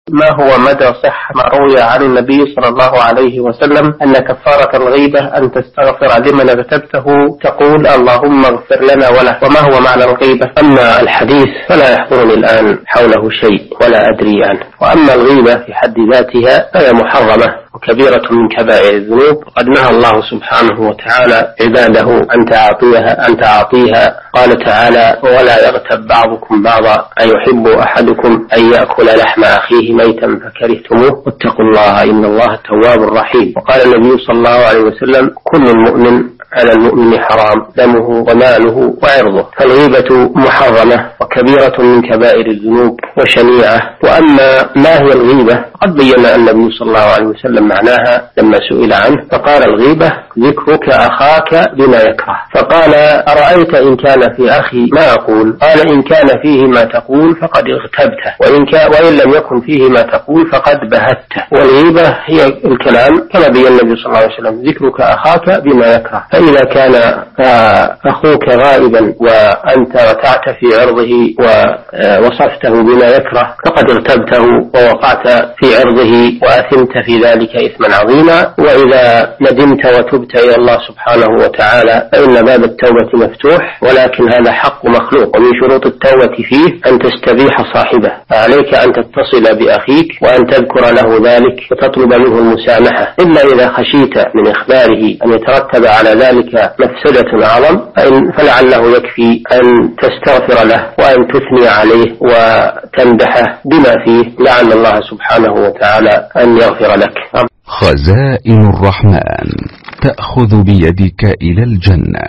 ما هو مدى صحة ما روي عن النبي صلى الله عليه وسلم أن كفارة الغيبة أن تستغفر لمن اغتبته تقول اللهم اغفر لنا وله، وما هو معنى الغيبة؟ أما الحديث فلا يحضرني الآن حوله شيء ولا أدري عنه، وأما الغيبة في حد ذاتها فهي محرمة وكبيرة من كبائر الذنوب، وقد نهى الله سبحانه وتعالى عباده أن تعطيها. قال تعالى ولا يغتب بعضكم بعضا أيحب أحدكم أن يأكل لحم أخيه ميتا فكرهتموه واتقوا الله إن الله تواب رحيم. وقال النبي صلى الله عليه وسلم كل المؤمن على المؤمن حرام دمه وماله وعرضه، فالغيبة محرمة وكبيرة من كبائر الذنوب وشنيعة. وأما ما هي الغيبة قد بينا النبي صلى الله عليه وسلم معناها لما سئل عنه، فقال الغيبة ذكرك أخاك بما يكره، فقال أرأيت إن كان في أخي ما أقول؟ قال إن كان فيه ما تقول فقد اغتبته، وإن لم يكن فيه ما تقول فقد بهته. والغيبة هي الكلام كما بين النبي صلى الله عليه وسلم ذكرك أخاك بما يكره، فإذا كان أخوك غائبا وأنت رتعت في عرضه ووصفته بما يكره فقد اغتبته ووقعت في عرضه وأثمت في ذلك إثما عظيما. وإذا ندمت وتبت إلى الله سبحانه وتعالى فإن باب التوبة مفتوح، ولكن هذا حق مخلوق، ومن شروط التوبة فيه أن تستبيح صاحبه، فعليك أن تتصل بأخيك وأن تذكر له ذلك وتطلب منه المسامحة، إلا إذا خشيت من إخباره أن يترتب على ذلك مفسدة أعظم فلعله يكفي أن تستغفر له وأن تثني عليه وتمدحه بما فيه، لعل الله سبحانه وتعالى أن يغفر لك. خزائن الرحمن تأخذ بيدك إلى الجنة.